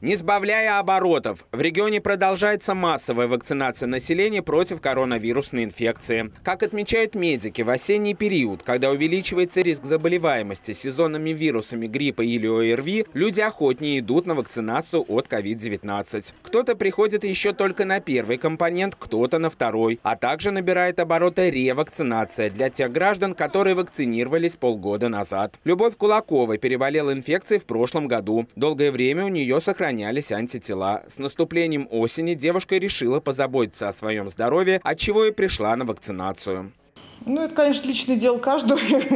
Не сбавляя оборотов, в регионе продолжается массовая вакцинация населения против коронавирусной инфекции. Как отмечают медики, в осенний период, когда увеличивается риск заболеваемости сезонными вирусами гриппа или ОРВИ, люди охотнее идут на вакцинацию от COVID-19. Кто-то приходит еще только на первый компонент, кто-то на второй, а также набирает обороты ревакцинация для тех граждан, которые вакцинировались полгода назад. Любовь Кулаковой переболела инфекцией в прошлом году. Долгое время у нее сохранялись антитела. С наступлением осени девушка решила позаботиться о своем здоровье, отчего и пришла на вакцинацию. Ну, это, конечно, личное дело каждого.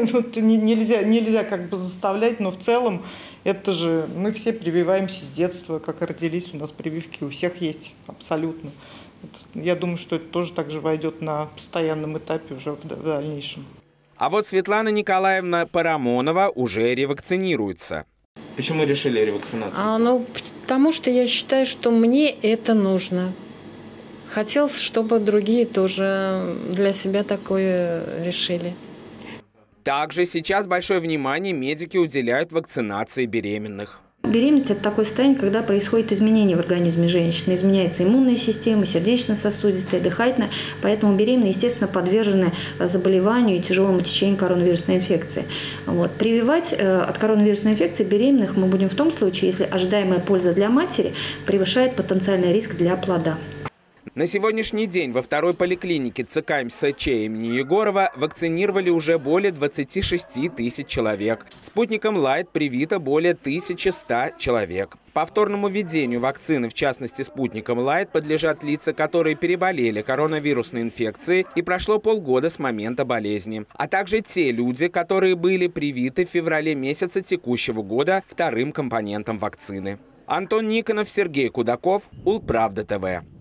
Нельзя как бы заставлять, но в целом это же мы все прививаемся с детства, как и родились, у нас прививки у всех есть абсолютно. Я думаю, что это тоже так же войдет на постоянном этапе уже в дальнейшем. А вот Светлана Николаевна Парамонова уже ревакцинируется. Почему решили ревакцинацию? Потому что я считаю, что мне это нужно. Хотелось, чтобы другие тоже для себя такое решили. Также сейчас большое внимание медики уделяют вакцинации беременных. Беременность – это такое состояние, когда происходит изменение в организме женщины. Изменяется иммунная система, сердечно-сосудистая, дыхательная. Поэтому беременные, естественно, подвержены заболеванию и тяжелому течению коронавирусной инфекции. Прививать от коронавирусной инфекции беременных мы будем в том случае, если ожидаемая польза для матери превышает потенциальный риск для плода. На сегодняшний день во второй поликлинике ЦК МСЧ имени Егорова вакцинировали уже более 26 тысяч человек. Спутником Лайт привито более 1100 человек. Повторному введению вакцины, в частности спутником Лайт, подлежат лица, которые переболели коронавирусной инфекцией и прошло полгода с момента болезни, а также те люди, которые были привиты в феврале месяце текущего года вторым компонентом вакцины. Антон Никонов, Сергей Кудаков, Улправда ТВ.